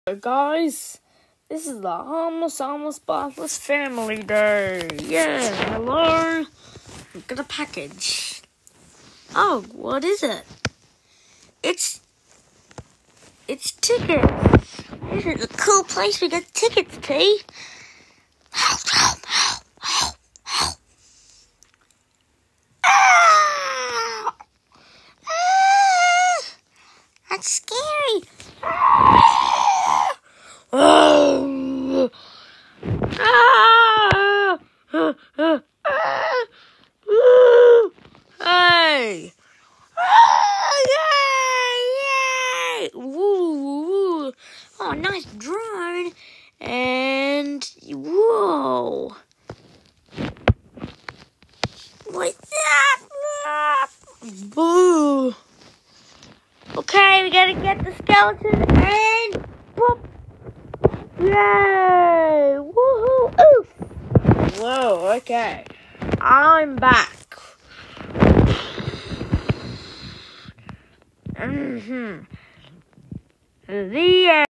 Hey guys, this is the Harmless, bathless family day. Yeah, hello. We've got a package. Oh, what is it? It's tickets. This is a cool place we get tickets to. That's scary. Hey! Yay! Woo! Oh, nice drone! And whoa! What's that? Boo! Okay, we gotta get the skeleton and boop! Yay! Woohoo! Oof! Whoa! Okay, I'm back. The end.